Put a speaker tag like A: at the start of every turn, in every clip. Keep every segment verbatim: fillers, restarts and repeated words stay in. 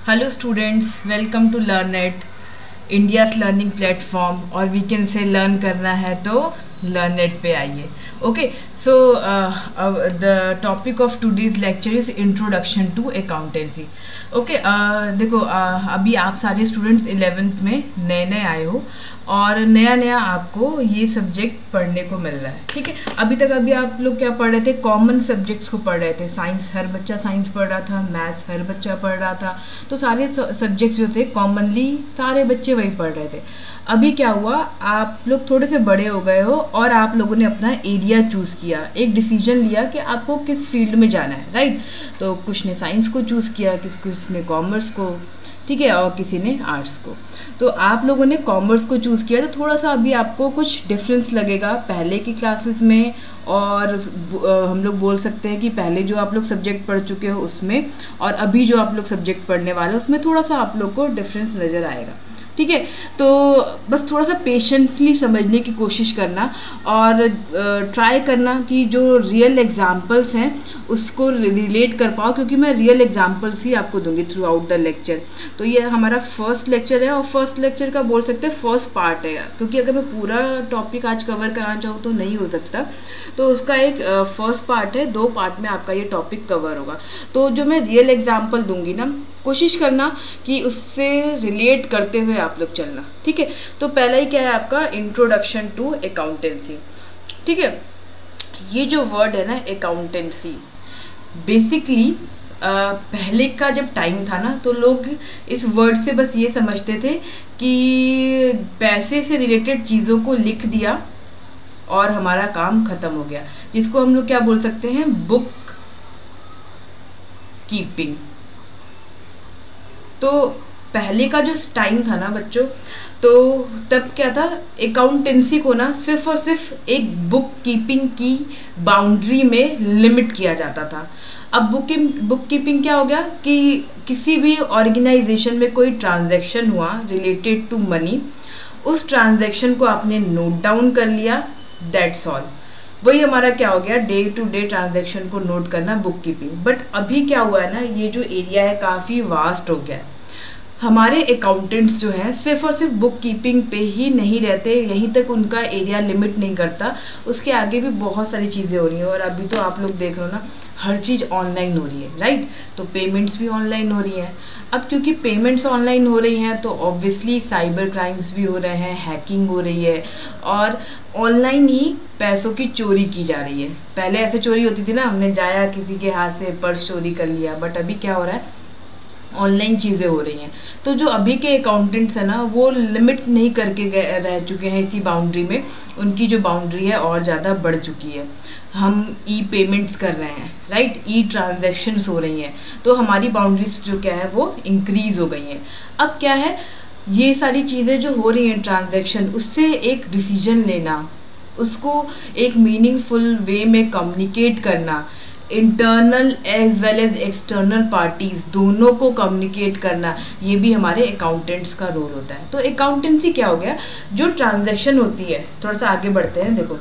A: Hello students, welcome to Learnet, India's learning platform. और weekend से learn करना है तो लर्नेट पे आइए। Okay, so the topic of today's lecture is introduction to accountancy. Okay, देखो, uh, अभी आप सारे स्टूडेंट्स इलेवेंथ में नए नए आए हो और नया नया आपको ये सब्जेक्ट पढ़ने को मिल रहा है। ठीक है, अभी तक अभी आप लोग क्या पढ़ रहे थे? कॉमन सब्जेक्ट्स को पढ़ रहे थे। साइंस, हर बच्चा साइंस पढ़ रहा था, मैथ्स हर बच्चा पढ़ रहा था, तो सारे सब्जेक्ट्स जो थे कॉमनली सारे बच्चे वही पढ़ रहे थे। अभी क्या हुआ, आप लोग थोड़े से बड़े हो गए हो और आप लोगों ने अपना एरिया चूज़ किया, एक डिसीजन लिया कि आपको किस फील्ड में जाना है, राइट? तो कुछ ने साइंस को चूज़ किया, किस कुछ ने कॉमर्स को, ठीक है, और किसी ने आर्ट्स को। तो आप लोगों ने कॉमर्स को चूज़ किया, तो थोड़ा सा अभी आपको कुछ डिफरेंस लगेगा पहले की क्लासेस में, और हम लोग बोल सकते हैं कि पहले जो आप लोग सब्जेक्ट पढ़ चुके हो उसमें और अभी जो आप लोग सब्जेक्ट पढ़ने वाले हो उसमें थोड़ा सा आप लोग को डिफरेंस नज़र आएगा। ठीक है, तो बस थोड़ा सा पेशेंसली समझने की कोशिश करना और ट्राई करना कि जो रियल एग्जांपल्स हैं उसको रिलेट कर पाओ, क्योंकि मैं रियल एग्जांपल्स ही आपको दूंगी थ्रू आउट द लेक्चर। तो ये हमारा फर्स्ट लेक्चर है और फर्स्ट लेक्चर का बोल सकते हैं फर्स्ट पार्ट है, क्योंकि अगर मैं पूरा टॉपिक आज कवर कराना चाहूँ तो नहीं हो सकता। तो उसका एक फर्स्ट पार्ट है, दो पार्ट में आपका ये टॉपिक कवर होगा। तो जो मैं रियल एग्जाम्पल दूंगी ना, कोशिश करना कि उससे रिलेट करते हुए आप लोग चलना। ठीक है, तो पहला ही क्या है आपका इंट्रोडक्शन टू अकाउंटेंसी। ठीक है, ये जो वर्ड है ना अकाउंटेंसी, बेसिकली पहले का जब टाइम था ना तो लोग इस वर्ड से बस ये समझते थे कि पैसे से रिलेटेड चीज़ों को लिख दिया और हमारा काम ख़त्म हो गया, जिसको हम लोग क्या बोल सकते हैं, बुक कीपिंग। तो पहले का जो टाइम था ना बच्चों, तो तब क्या था, अकाउंटेंसी को ना सिर्फ और सिर्फ एक बुक कीपिंग की बाउंड्री में लिमिट किया जाता था। अब बुक बुक कीपिंग क्या हो गया कि किसी भी ऑर्गेनाइजेशन में कोई ट्रांजैक्शन हुआ रिलेटेड टू मनी, उस ट्रांजैक्शन को आपने नोट डाउन कर लिया, दैट्स ऑल। वही हमारा क्या हो गया, डे टू डे ट्रांजैक्शन को नोट करना, बुक कीपिंग। बट अभी क्या हुआ है ना, ये जो एरिया है काफ़ी वास्ट हो गया है। हमारे अकाउंटेंट्स जो हैं सिर्फ और सिर्फ बुक कीपिंग पे ही नहीं रहते, यहीं तक उनका एरिया लिमिट नहीं करता, उसके आगे भी बहुत सारी चीज़ें हो रही हैं। और अभी तो आप लोग देख रहे हो ना, हर चीज़ ऑनलाइन हो रही है, राइट? तो पेमेंट्स भी ऑनलाइन हो रही हैं। अब क्योंकि पेमेंट्स ऑनलाइन हो रही हैं तो ऑब्वियसली साइबर क्राइम्स भी हो रहे हैं, हैकिंग हो रही है और ऑनलाइन ही पैसों की चोरी की जा रही है। पहले ऐसे चोरी होती थी ना, हमने जाया किसी के हाथ से पर्स चोरी कर लिया, बट अभी क्या हो रहा है, ऑनलाइन चीज़ें हो रही हैं। तो जो अभी के अकाउंटेंट्स हैं ना, वो लिमिट नहीं करके गए रह चुके हैं इसी बाउंड्री में, उनकी जो बाउंड्री है और ज़्यादा बढ़ चुकी है। हम ई पेमेंट्स कर रहे हैं, राइट? ई ट्रांजैक्शंस हो रही हैं, तो हमारी बाउंड्रीज जो क्या है वो इंक्रीज़ हो गई हैं। अब क्या है, ये सारी चीज़ें जो हो रही हैं ट्रांजैक्शन, उससे एक डिसीजन लेना, उसको एक मीनिंगफुल वे में कम्युनिकेट करना, internal as well as external parties दोनों को कम्युनिकेट करना, ये भी हमारे अकाउंटेंट्स का रोल होता है। तो अकाउंटेंसी क्या हो गया, जो ट्रांजैक्शन होती है, थोड़ा सा आगे बढ़ते हैं। देखो,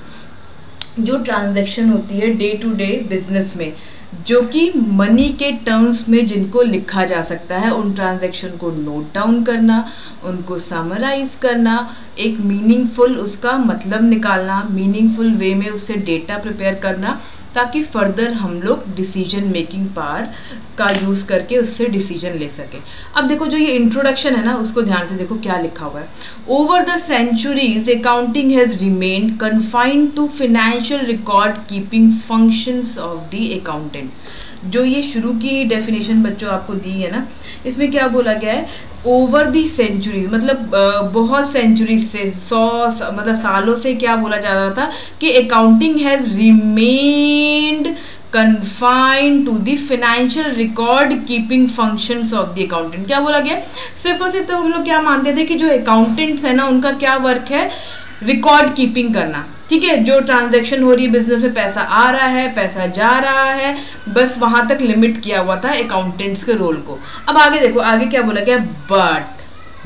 A: जो ट्रांजैक्शन होती है डे टू डे बिजनेस में, जो कि मनी के टर्म्स में जिनको लिखा जा सकता है, उन ट्रांजैक्शन को नोट डाउन करना, उनको समराइज करना, एक मीनिंगफुल उसका मतलब निकालना, मीनिंगफुल वे में उससे डेटा प्रिपेयर करना, ताकि फर्दर हम लोग डिसीजन मेकिंग पावर का यूज़ करके उससे डिसीजन ले सकें। अब देखो, जो ये इंट्रोडक्शन है ना, उसको ध्यान से देखो क्या लिखा हुआ है। Over the centuries accounting has remained confined to financial record keeping functions of the accountant. जो ये शुरू की डेफिनेशन बच्चों आपको दी है ना, इसमें क्या बोला गया है, ओवर दी सेंचुरीज, मतलब बहुत सेंचुरीज से, सौ मतलब सालों से क्या बोला जा रहा था कि accounting has remained confined to the financial record keeping functions of the accountant. क्या बोला गया, सिर्फ और सिर्फ तो हम लोग क्या मानते थे कि जो अकाउंटेंट्स है ना, उनका क्या वर्क है, रिकॉर्ड कीपिंग करना। ठीक है, जो ट्रांजैक्शन हो रही है बिजनेस में, पैसा आ रहा है, पैसा जा रहा है, बस वहां तक लिमिट किया हुआ था अकाउंटेंट्स के रोल को। अब आगे देखो, आगे क्या बोला गया, but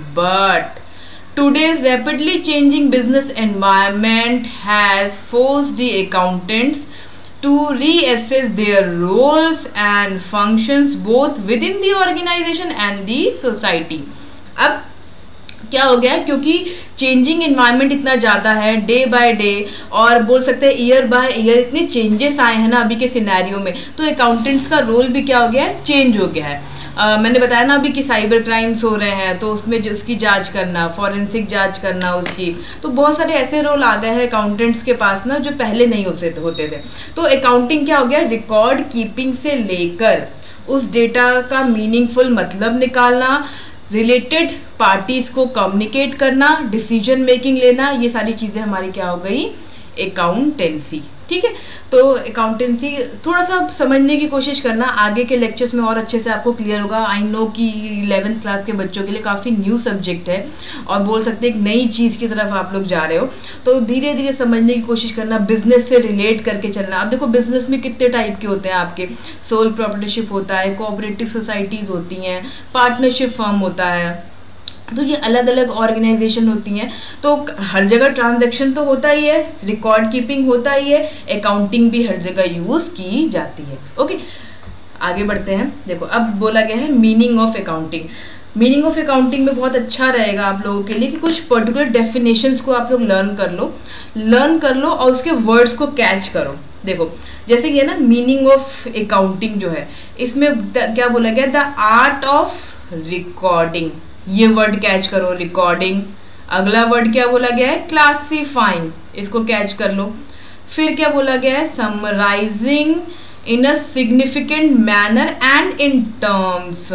A: but today's rapidly changing business environment has forced the accountants to reassess their roles and functions both within the organization and the society. अब क्या हो गया, क्योंकि चेंजिंग इन्वायरमेंट इतना ज़्यादा है डे बाय डे, और बोल सकते हैं ईयर बाय ईयर इतने चेंजेस आए हैं ना अभी के सिनेरियो में, तो अकाउंटेंट्स का रोल भी क्या हो गया है, चेंज हो गया है. uh, मैंने बताया ना अभी कि साइबर क्राइम्स हो रहे हैं, तो उसमें जो उसकी जांच करना, फॉरेंसिक जांच करना उसकी, तो बहुत सारे ऐसे रोल आ गए हैं अकाउंटेंट्स के पास ना जो पहले नहीं होते होते थे. तो अकाउंटिंग क्या हो गया, रिकॉर्ड कीपिंग से लेकर उस डेटा का मीनिंगफुल मतलब निकालना, रिलेटेड पार्टीज को कम्युनिकेट करना, डिसीजन मेकिंग लेना, ये सारी चीज़ें हमारी क्या हो गई, अकाउंटेंसी. ठीक है, तो अकाउंटेंसी थोड़ा सा समझने की कोशिश करना, आगे के लेक्चर्स में और अच्छे से आपको क्लियर होगा. आई नो कि इलेवेंथ क्लास के बच्चों के लिए काफ़ी न्यू सब्जेक्ट है और बोल सकते हैं एक नई चीज़ की तरफ आप लोग जा रहे हो, तो धीरे धीरे समझने की कोशिश करना, बिजनेस से रिलेट करके चलना. अब देखो बिजनेस में कितने टाइप के होते हैं आपके, सोल प्रॉपर्टीशिप होता है, कोऑपरेटिव सोसाइटीज़ होती हैं, पार्टनरशिप फर्म होता है, तो ये अलग अलग ऑर्गेनाइजेशन होती हैं. तो हर जगह ट्रांजैक्शन तो होता ही है, रिकॉर्ड कीपिंग होता ही है, अकाउंटिंग भी हर जगह यूज़ की जाती है. ओके, आगे बढ़ते हैं. देखो अब बोला गया है meaning of accounting. Meaning of accounting में बहुत अच्छा रहेगा आप लोगों के लिए कि कुछ पर्टिकुलर डेफिनेशंस को आप लोग लर्न कर लो लर्न कर लो और उसके वर्ड्स को कैच करो. देखो जैसे कि है ना, मीनिंग ऑफ अकाउंटिंग जो है, इसमें क्या बोला गया, द आर्ट ऑफ रिकॉर्डिंग, ये वर्ड कैच करो, रिकॉर्डिंग. अगला वर्ड क्या बोला गया है, क्लासीफाइंग, इसको कैच कर लो. फिर क्या बोला गया है, summarising in a significant manner and in terms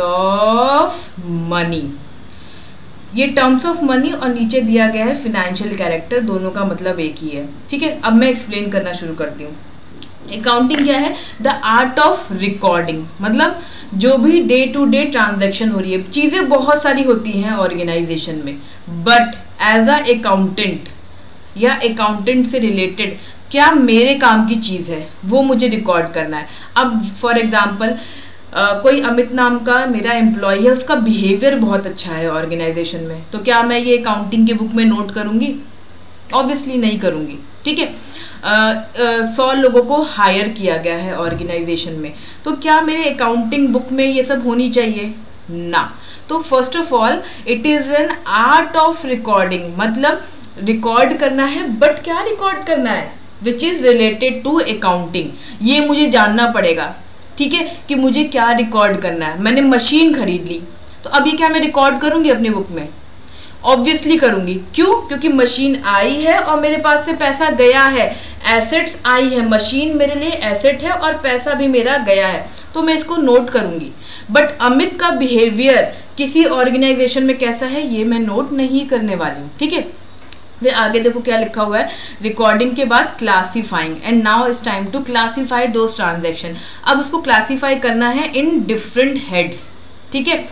A: of money. ये टर्म्स ऑफ मनी और नीचे दिया गया है फिनेंशियल कैरेक्टर, दोनों का मतलब एक ही है. ठीक है, अब मैं एक्सप्लेन करना शुरू करती हूँ. अकाउंटिंग क्या है, द आर्ट ऑफ रिकॉर्डिंग, मतलब जो भी डे टू डे ट्रांजैक्शन हो रही है, चीज़ें बहुत सारी होती हैं ऑर्गेनाइजेशन में, बट एज अ अकाउंटेंट या अकाउंटेंट से रिलेटेड क्या मेरे काम की चीज़ है वो मुझे रिकॉर्ड करना है. अब फॉर एग्जांपल Uh, कोई अमित नाम का मेरा एम्प्लॉय है, उसका बिहेवियर बहुत अच्छा है ऑर्गेनाइजेशन में, तो क्या मैं ये अकाउंटिंग की बुक में नोट करूँगी? ऑब्वियसली नहीं करूँगी. ठीक है, सौ uh, uh, लोगों को हायर किया गया है ऑर्गेनाइजेशन में, तो क्या मेरे अकाउंटिंग बुक में ये सब होनी चाहिए? ना. तो first of all it is an art of recording, मतलब रिकॉर्ड करना है, बट क्या रिकॉर्ड करना है, which is related to accounting. ये मुझे जानना पड़ेगा. ठीक है, कि मुझे क्या रिकॉर्ड करना है. मैंने मशीन खरीद ली, तो अभी क्या मैं रिकॉर्ड करूँगी अपनी बुक में? ऑब्वियसली करूँगी. क्यों? क्योंकि मशीन आई है और मेरे पास से पैसा गया है, एसेट्स आई है, मशीन मेरे लिए एसेट है और पैसा भी मेरा गया है, तो मैं इसको नोट करूँगी. बट अमित का बिहेवियर किसी ऑर्गेनाइजेशन में कैसा है, ये मैं नोट नहीं करने वाली हूँ. ठीक है, फिर आगे देखो क्या लिखा हुआ है, रिकॉर्डिंग के बाद classifying, and now it's time to classify those transaction. अब उसको क्लासीफाई करना है इन डिफरेंट हेड्स. ठीक है,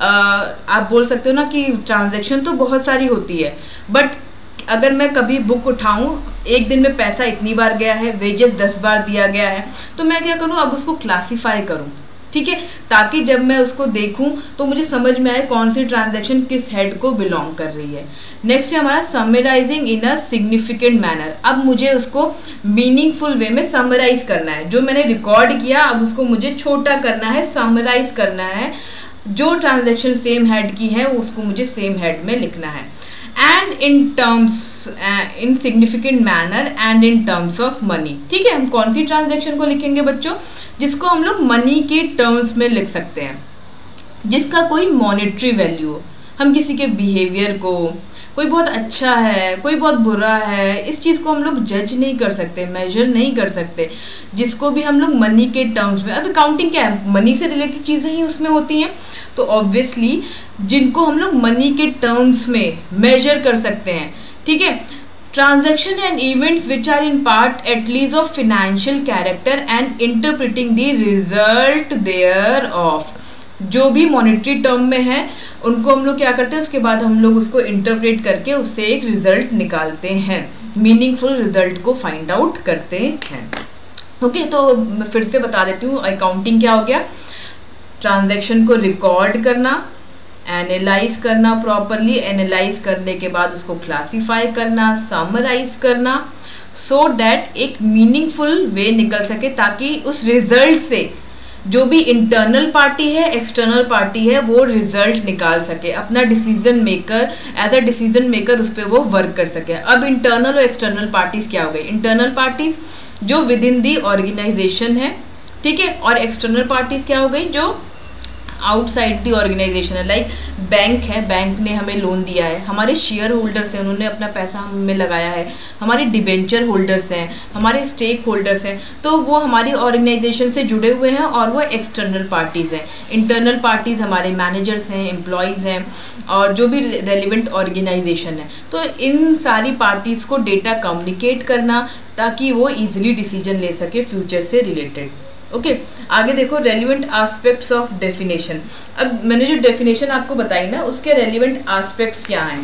A: आप बोल सकते हो ना कि ट्रांजैक्शन तो बहुत सारी होती है, बट अगर मैं कभी बुक उठाऊं, एक दिन में पैसा इतनी बार गया है, वेजेस दस बार दिया गया है, तो मैं क्या करूं, अब उसको क्लासीफाई करूं. ठीक है, ताकि जब मैं उसको देखूं तो मुझे समझ में आए कौन सी ट्रांजैक्शन किस हेड को बिलोंग कर रही है. नेक्स्ट है हमारा summarising in a significant manner. अब मुझे उसको मीनिंगफुल वे में समराइज करना है. जो मैंने रिकॉर्ड किया अब उसको मुझे छोटा करना है, समराइज करना है. जो ट्रांजैक्शन सेम हेड की है उसको मुझे सेम हेड में लिखना है. And in terms in significant manner and in terms of money. ठीक है, हम कौन सी ट्रांजैक्शन को लिखेंगे बच्चों, जिसको हम लोग मनी के टर्म्स में लिख सकते हैं, जिसका कोई मॉनेटरी वैल्यू हो. हम किसी के बिहेवियर को, कोई बहुत अच्छा है, कोई बहुत बुरा है, इस चीज़ को हम लोग जज नहीं कर सकते, मेजर नहीं कर सकते, जिसको भी हम लोग मनी के टर्म्स में. अब अकाउंटिंग क्या है, मनी से रिलेटेड चीज़ें ही उसमें होती हैं, तो ऑब्वियसली जिनको हम लोग मनी के टर्म्स में मेजर कर सकते हैं. ठीक है, transaction and events which are in part at least of financial character and interpreting the result thereof. जो भी मॉनेटरी टर्म में है उनको हम लोग क्या करते हैं, उसके बाद हम लोग उसको इंटरप्रेट करके उससे एक रिजल्ट निकालते हैं, मीनिंगफुल रिजल्ट को फाइंड आउट करते हैं. ओके, तो मैं फिर से बता देती हूँ, अकाउंटिंग क्या हो गया, ट्रांजैक्शन को रिकॉर्ड करना, एनालाइज करना, प्रॉपरली एनालाइज करने के बाद उसको क्लासीफाई करना, समराइज करना, सो डैट एक मीनिंगफुल वे निकल सके, ताकि उस रिजल्ट से जो भी इंटरनल पार्टी है, एक्सटर्नल पार्टी है, वो रिजल्ट निकाल सके, अपना decision maker as a decision maker उस पर वो वर्क कर सके। अब इंटरनल और एक्सटर्नल पार्टीज क्या हो गई? इंटरनल पार्टीज जो विद इन दी ऑर्गेनाइजेशन है, ठीक है, और एक्सटर्नल पार्टीज क्या हो गई? जो आउटसाइड दी ऑर्गेनाइजेशन है। लाइक बैंक है, बैंक ने हमें लोन दिया है, हमारे शेयर होल्डर्स हैं, उन्होंने अपना पैसा हमें लगाया है, हमारे डिबेंचर होल्डर्स हैं, हमारे स्टेक होल्डर्स हैं, तो वो हमारी ऑर्गेनाइजेशन से जुड़े हुए हैं और वो एक्सटर्नल पार्टीज़ हैं। इंटरनल पार्टीज़ हमारे मैनेजर्स हैं, एम्प्लॉयज़ हैं और जो भी रेलिवेंट ऑर्गेनाइजेशन है। तो इन सारी पार्टीज़ को डेटा कम्युनिकेट करना ताकि वो ईजिली डिसीजन ले सके फ्यूचर से रिलेटेड। ओके okay, आगे देखो रेलिवेंट एस्पेक्ट्स ऑफ डेफिनेशन। अब मैंने जो डेफिनेशन आपको बताई ना, उसके रेलिवेंट एस्पेक्ट्स क्या हैं?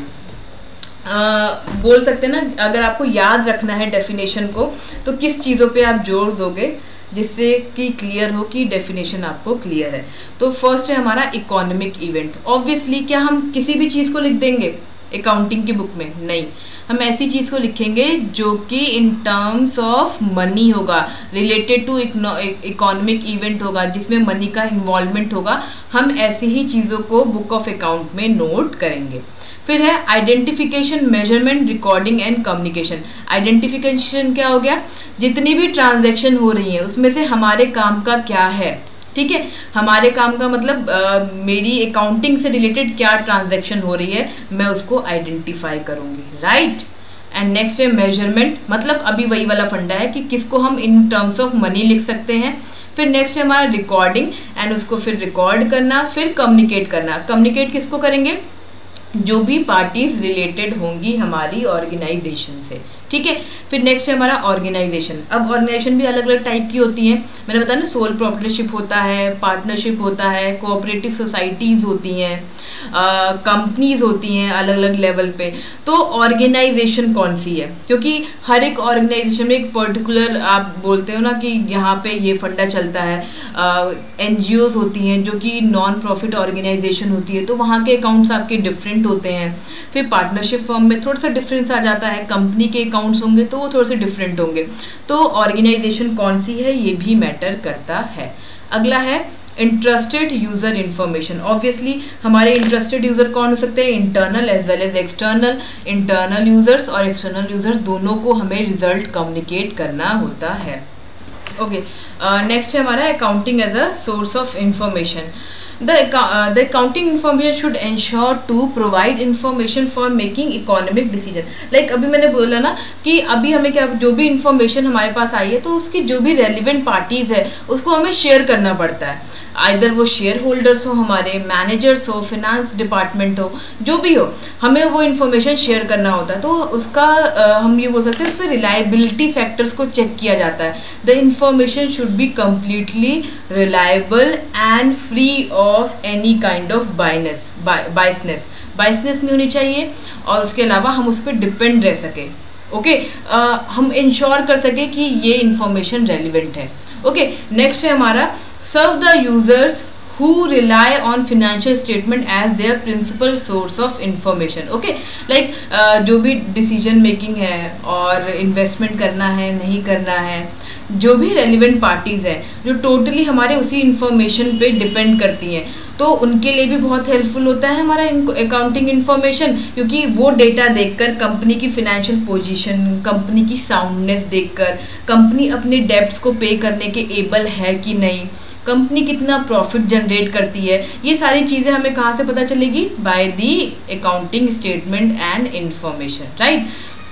A: आ, बोल सकते हैं ना, अगर आपको याद रखना है डेफिनेशन को तो किस चीज़ों पे आप जोर दोगे जिससे कि क्लियर हो कि डेफिनेशन आपको क्लियर है। तो फर्स्ट है हमारा इकोनॉमिक इवेंट। ऑब्वियसली क्या हम किसी भी चीज़ को लिख देंगे अकाउंटिंग की बुक में? नहीं, हम ऐसी चीज़ को लिखेंगे जो कि इन टर्म्स ऑफ मनी होगा, रिलेटेड टू इकोनॉमिक इवेंट होगा, जिसमें मनी का इन्वॉल्वमेंट होगा। हम ऐसी ही चीज़ों को बुक ऑफ अकाउंट में नोट करेंगे। फिर है identification, measurement, recording and communication. Identification क्या हो गया? जितनी भी ट्रांजैक्शन हो रही है उसमें से हमारे काम का क्या है, ठीक है, हमारे काम का मतलब आ, मेरी अकाउंटिंग से रिलेटेड क्या ट्रांजैक्शन हो रही है, मैं उसको आइडेंटिफाई करूँगी, राइट। एंड नेक्स्ट है मेजरमेंट, मतलब अभी वही वाला फंडा है कि किसको हम इन टर्म्स ऑफ मनी लिख सकते हैं। फिर नेक्स्ट है हमारा रिकॉर्डिंग, एंड उसको फिर रिकॉर्ड करना। फिर कम्युनिकेट करना, कम्युनिकेट किसको करेंगे? जो भी पार्टीज रिलेटेड होंगी हमारी ऑर्गेनाइजेशन से, ठीक है। फिर नेक्स्ट है हमारा ऑर्गेनाइजेशन। अब ऑर्गेनाइजेशन भी अलग अलग टाइप की होती हैं, मैंने बताया ना, सोल प्रोप्राइटरशिप होता है, पार्टनरशिप होता है, कोऑपरेटिव सोसाइटीज़ होती हैं, कंपनीज होती हैं अलग अलग लेवल पे। तो ऑर्गेनाइजेशन कौन सी है? क्योंकि हर एक ऑर्गेनाइजेशन में एक पर्टिकुलर, आप बोलते हो ना कि यहाँ पे ये फंडा चलता है। एन जी ओज़ होती हैं जो कि नॉन प्रॉफिट ऑर्गेनाइजेशन होती है, तो वहाँ के अकाउंट्स आपके डिफरेंट होते हैं। फिर पार्टनरशिप फर्म में थोड़ा सा डिफरेंस आ जाता है, कंपनी के अकाउंट्स होंगे तो वो थोड़े से डिफरेंट होंगे। तो ऑर्गेनाइजेशन कौन सी है ये भी मैटर करता है। अगला है इंटरेस्टेड यूज़र इन्फॉर्मेशन। ऑब्वियसली हमारे इंटरेस्टेड यूज़र कौन हो सकते हैं? Internal as well as external. Internal users और एक्सटर्नल यूज़र्स दोनों को हमें रिजल्ट कम्युनिकेट करना होता है। ओके, नेक्स्ट है हमारा accounting as a source of information. The, uh, the accounting information should ensure to provide information for making economic decision. Like अभी मैंने बोला ना कि अभी हमें क्या, जो भी इंफॉर्मेशन हमारे पास आई है तो उसकी जो भी रेलिवेंट पार्टीज़ है उसको हमें शेयर करना पड़ता है। आइदर वो शेयर होल्डर्स हो, हमारे मैनेजर्स हो, फिनेंस डिपार्टमेंट हो, जो भी हो, हमें वो इन्फॉर्मेशन शेयर करना होता है। तो उसका uh, हम ये बोल सकते हैं उस पर रिलायबिलिटी फैक्टर्स को चेक किया जाता है। The information should be completely reliable and free of any kind of biasness biasness biasness नहीं होनी चाहिए, और उसके अलावा हम उस पर डिपेंड रह सके। ओके, हम इंश्योर कर सके कि ये इंफॉर्मेशन रेलिवेंट है। ओके, नेक्स्ट है हमारा serve the users who rely on financial statement as their principal source of information. Okay, like जो भी डिसीजन मेकिंग है और इन्वेस्टमेंट करना है नहीं करना है, जो भी रेलिवेंट पार्टीज़ हैं जो टोटली हमारे उसी इंफॉर्मेशन पे डिपेंड करती हैं, तो उनके लिए भी बहुत हेल्पफुल होता है हमारा अकाउंटिंग इन्फॉर्मेशन, क्योंकि वो डेटा देखकर कंपनी की फिनेंशियल पोजीशन, कंपनी की साउंडनेस देखकर, कंपनी अपने डेब्ट्स को पे करने के एबल है कि नहीं, कंपनी कितना प्रॉफिट जनरेट करती है, ये सारी चीज़ें हमें कहाँ से पता चलेगी? By the accounting statement and information, right.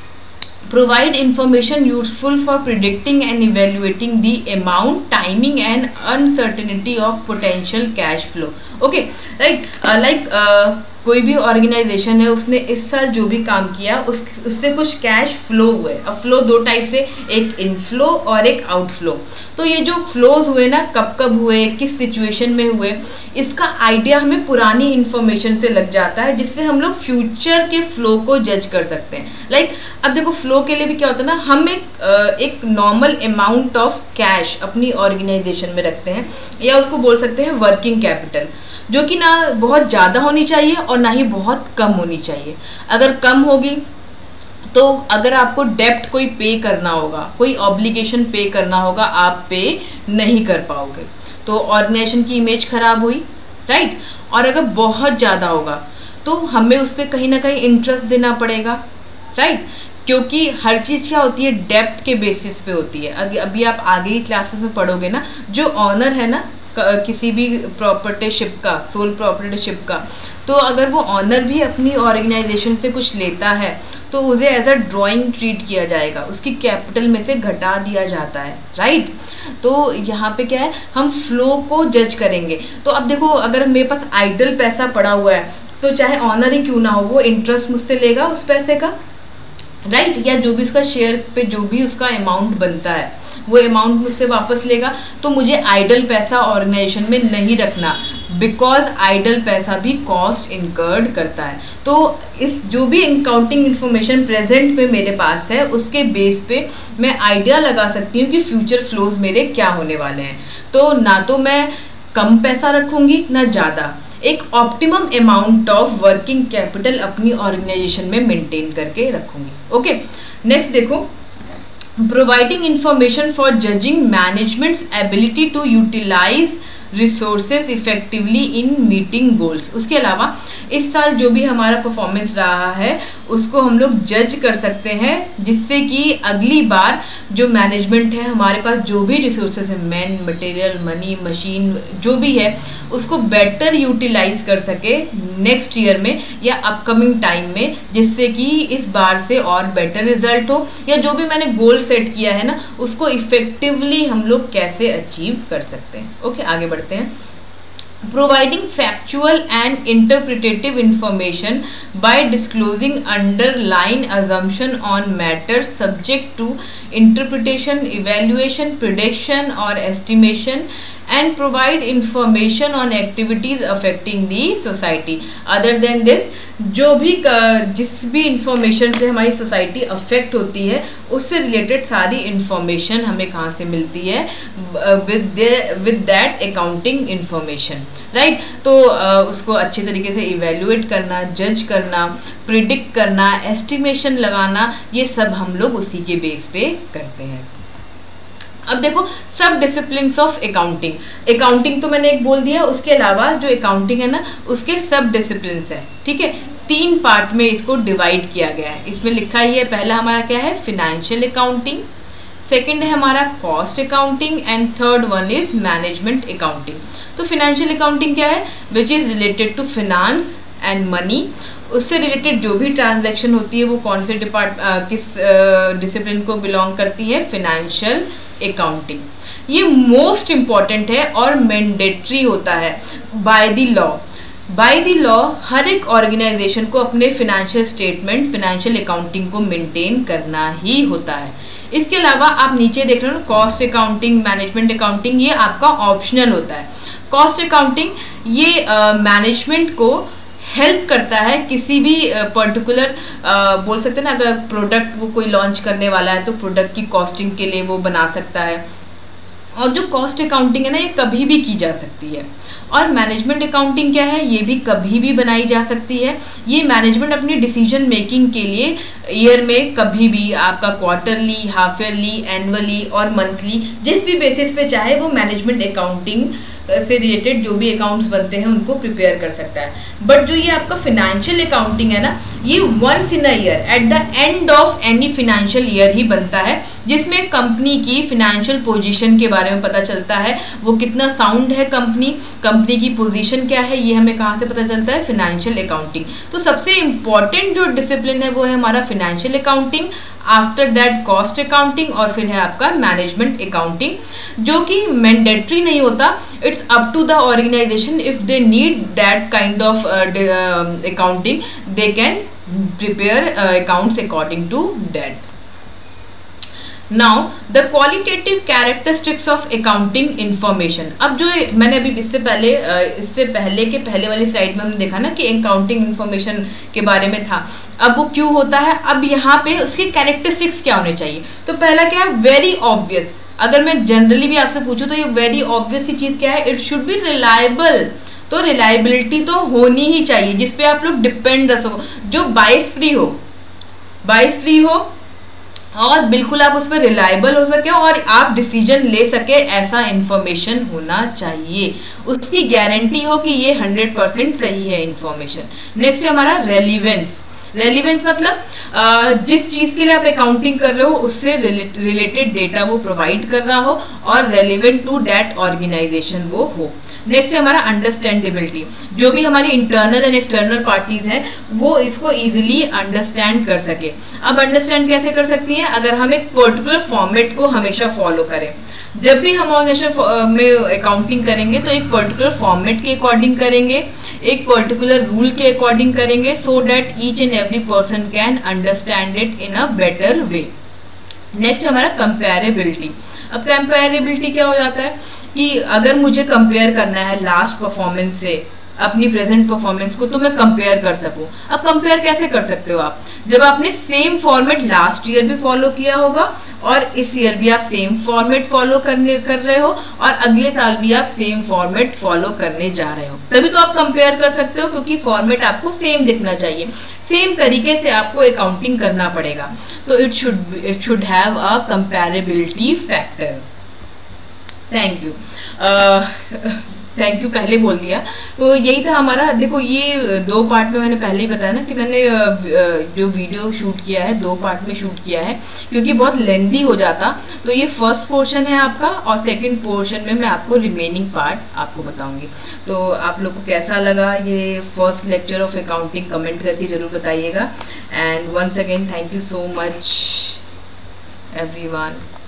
A: Provide information useful for predicting and evaluating the amount, timing and uncertainty of potential cash flow. Okay, right, uh, like uh, कोई भी ऑर्गेनाइजेशन है, उसने इस साल जो भी काम किया उस उससे कुछ कैश फ्लो हुए। अब फ्लो दो टाइप से, एक इनफ्लो और एक आउटफ्लो। तो ये जो फ्लोज हुए ना, कब कब हुए, किस सिचुएशन में हुए, इसका आइडिया हमें पुरानी इन्फॉर्मेशन से लग जाता है, जिससे हम लोग फ्यूचर के फ्लो को जज कर सकते हैं। लाइक like, अब देखो फ्लो के लिए भी क्या होता है ना, हम एक एक नॉर्मल अमाउंट ऑफ कैश अपनी ऑर्गेनाइजेशन में रखते हैं, या उसको बोल सकते हैं वर्किंग कैपिटल, जो कि ना बहुत ज़्यादा होनी चाहिए और ना ही बहुत कम होनी चाहिए। अगर कम होगी तो अगर आपको डेप्ट कोई पे करना होगा, कोई ऑब्लिगेशन पे करना होगा, आप पे नहीं कर पाओगे, तो ऑर्गेनाइजेशन की इमेज खराब हुई, राइट। और अगर बहुत ज़्यादा होगा तो हमें उस पर कहीं ना कहीं इंटरेस्ट देना पड़ेगा, राइट, क्योंकि हर चीज़ क्या होती है, डेप्ट के बेसिस पे होती है। अभी अभी आप आगे ही क्लासेस में पढ़ोगे ना, जो ऑनर है ना किसी भी प्रॉपर्टीशिप का, सोल प्रॉपर्टीशिप का, तो अगर वो ऑनर भी अपनी ऑर्गेनाइजेशन से कुछ लेता है तो उसे एज अ ड्राइंग ट्रीट किया जाएगा, उसकी कैपिटल में से घटा दिया जाता है, राइट। तो यहाँ पे क्या है, हम फ्लो को जज करेंगे। तो अब देखो, अगर मेरे पास आइडल पैसा पड़ा हुआ है तो चाहे ऑनर ही क्यों ना हो, वो इंटरेस्ट मुझसे लेगा उस पैसे का, राइट right? या जो भी उसका शेयर पे जो भी उसका अमाउंट बनता है वो अमाउंट मुझसे वापस लेगा। तो मुझे आइडल पैसा ऑर्गेनाइजेशन में नहीं रखना, बिकॉज आइडल पैसा भी कॉस्ट इनकर्ड करता है। तो इस जो भी अकाउंटिंग इन्फॉर्मेशन प्रेजेंट में मेरे पास है उसके बेस पे मैं आइडिया लगा सकती हूँ कि फ्यूचर फ्लोज मेरे क्या होने वाले हैं। तो ना तो मैं कम पैसा रखूँगी ना ज़्यादा, एक optimum amount of working capital अपनी ऑर्गेनाइजेशन में मेंटेन करके रखूंगी। ओके, नेक्स्ट देखो, providing information for judging management's ability to utilise resources effectively in meeting goals. उसके अलावा इस साल जो भी हमारा परफॉर्मेंस रहा है उसको हम लोग जज कर सकते हैं, जिससे कि अगली बार जो मैनेजमेंट है, हमारे पास जो भी रिसोर्सेज है, मैन, मटेरियल, मनी, मशीन, जो भी है, उसको बेटर यूटिलाइज कर सके नेक्स्ट ईयर में या अपकमिंग टाइम में, जिससे कि इस बार से और बेटर रिजल्ट हो, या जो भी मैंने गोल सेट किया है ना उसको इफेक्टिवली हम लोग कैसे अचीव कर सकते हैं। ओके, आगे बढ़ते हैं। Providing factual and interpretative information by disclosing underlying assumption on matters subject to interpretation, evaluation, prediction or estimation, and provide information on activities affecting the society. Other than this, जो भी जिस भी इंफॉर्मेशन से हमारी society affect होती है उससे related सारी इंफॉर्मेशन हमें कहाँ से मिलती है, with with that accounting information, right. तो uh, उसको अच्छे तरीके से इवेल्युएट करना, जज करना, प्रिडिक्ट करना, एस्टिमेशन लगाना, ये सब हम लोग उसी के बेस पे करते हैं। अब देखो, सब डिसिप्लिन्स ऑफ अकाउंटिंग, अकाउंटिंग तो मैंने एक बोल दिया, उसके अलावा जो अकाउंटिंग है ना उसके सब डिसिप्लिन्स है, ठीक है। तीन पार्ट में इसको डिवाइड किया गया है, इसमें लिखा ही है। पहला हमारा क्या है, फिनेंशियल अकाउंटिंग, सेकंड है हमारा cost accounting, and third one is management accounting. तो फिनेंशियल अकाउंटिंग क्या है, which is related to finance and money, उससे रिलेटेड जो भी ट्रांजैक्शन होती है वो कौन से डिपार्ट किस डिसिप्लिन को बिलोंग करती है, फिनेंशियल अकाउंटिंग। ये मोस्ट इम्पॉर्टेंट है और मैंडेटरी होता है by the law. By the law हर एक ऑर्गेनाइजेशन को अपने फिनेंशियल स्टेटमेंट, फिनेंशियल अकाउंटिंग को मेंटेन करना ही होता है। इसके अलावा आप नीचे देख रहे हो, कॉस्ट अकाउंटिंग, मैनेजमेंट अकाउंटिंग, ये आपका ऑप्शनल होता है। कॉस्ट अकाउंटिंग ये मैनेजमेंट uh, को हेल्प करता है किसी भी पर्टिकुलर uh, uh, बोल सकते हैं ना, अगर प्रोडक्ट वो कोई लॉन्च करने वाला है तो प्रोडक्ट की कॉस्टिंग के लिए वो बना सकता है। और जो कॉस्ट अकाउंटिंग है ना, ये कभी भी की जा सकती है। और मैनेजमेंट अकाउंटिंग क्या है, ये भी कभी भी बनाई जा सकती है। ये मैनेजमेंट अपनी डिसीजन मेकिंग के लिए ईयर में कभी भी आपका क्वार्टरली, हाफ ईयरली, एनुअली और मंथली, जिस भी बेसिस पे चाहे वो मैनेजमेंट अकाउंटिंग से रिलेटेड जो भी अकाउंट्स बनते हैं उनको प्रिपेयर कर सकता है। बट जो ये आपका फिनेंशियल अकाउंटिंग है ना, ये once in a year at the end of any financial year ही बनता है, जिसमें कंपनी की फिनेंशियल पोजीशन के बारे में पता चलता है, वो कितना साउंड है कंपनी, कंपनी की पोजीशन क्या है, ये हमें कहाँ से पता चलता है, फिनेंशियल अकाउंटिंग। तो सबसे इम्पॉर्टेंट जो डिसिप्लिन है वो है हमारा financial accounting, after that cost accounting, और फिर है आपका मैनेजमेंट अकाउंटिंग, जो कि मैंडेटरी नहीं होता। It's up to the organisation, if they need that kind of accounting they can prepare accounts according to that. Now the qualitative characteristics of accounting information. अब जो मैंने अभी इससे पहले इससे पहले के पहले वाली स्लाइड में हमने देखा ना कि अकाउंटिंग इंफॉर्मेशन के बारे में था, अब वो क्यों होता है, अब यहाँ पे उसके कैरेक्टरिस्टिक्स क्या होने चाहिए। तो पहला क्या है, वेरी ऑब्वियस। अगर मैं जनरली भी आपसे पूछूं तो ये वेरी ऑब्वियस ही चीज़ क्या है, इट शुड बी रिलायबल। तो रिलायबिलिटी तो होनी ही चाहिए, जिसपे आप लोग डिपेंड रह सको, जो बायस फ्री हो, बायस फ्री हो और बिल्कुल आप उस पर रिलायबल हो सके और आप डिसीजन ले सके, ऐसा इंफॉर्मेशन होना चाहिए। उसकी गारंटी हो कि ये हंड्रेड परसेंट सही है इंफॉर्मेशन। नेक्स्ट है हमारा रेलिवेंस। रेलिवेंस मतलब जिस चीज़ के लिए आप अकाउंटिंग कर रहे हो उससे रिलेटेड डेटा वो प्रोवाइड कर रहा हो और रेलिवेंट टू दैट ऑर्गेनाइजेशन वो हो। नेक्स्ट है हमारा अंडरस्टैंडेबिलिटी। जो भी हमारी इंटरनल एंड एक्सटर्नल पार्टीज हैं वो इसको इजीली अंडरस्टैंड कर सके। अब अंडरस्टैंड कैसे कर सकती हैं? अगर हम एक पर्टिकुलर फॉर्मेट को हमेशा फॉलो करें। जब भी हम ऑर्गेनाइजेशन में अकाउंटिंग करेंगे तो एक पर्टिकुलर फॉर्मेट के अकॉर्डिंग करेंगे, एक पर्टिकुलर रूल के अकॉर्डिंग करेंगे, so that each and every person can understand it in a better way. Next हमारा कंपेरेबिलिटी। अब कंपेरेबिलिटी क्या हो जाता है कि अगर मुझे कंपेयर करना है लास्ट परफॉर्मेंस से अपनी प्रेजेंट परफॉर्मेंस को, तो मैं कंपेयर कर सकूं। अब कंपेयर कैसे कर सकते हो आप? जब आपने सेम फॉर्मेट लास्ट ईयर भी फॉलो किया होगा और इस ईयर भी आप सेम फॉर्मेट फॉलो करने कर रहे हो और अगले साल भी आप सेम फॉर्मेट फॉलो करने जा रहे हो, तभी तो आप कंपेयर कर सकते हो, क्योंकि फॉर्मेट आपको सेम दिखना चाहिए, सेम तरीके से आपको अकाउंटिंग करना पड़ेगा। तो it should it should have a comparability factor. Thank you thank you पहले बोल दिया। तो यही था हमारा। देखो ये दो पार्ट में मैंने पहले ही बताया ना कि मैंने जो वीडियो शूट किया है दो पार्ट में शूट किया है, क्योंकि बहुत लेंदी हो जाता। तो ये फर्स्ट पोर्शन है आपका और सेकंड पोर्शन में मैं आपको रिमेनिंग पार्ट आपको बताऊंगी। तो आप लोग को कैसा लगा ये first lecture of accounting comment करके ज़रूर बताइएगा। And once again thank you so much everyone.